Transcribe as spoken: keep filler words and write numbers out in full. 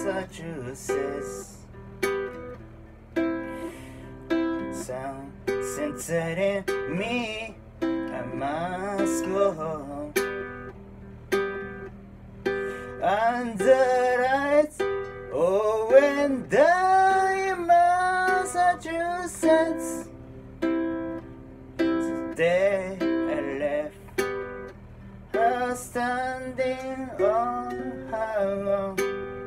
Massachusetts. Sound centered in me, I must go under lights. Oh, and die in Massachusetts. Today I left her standing on her own.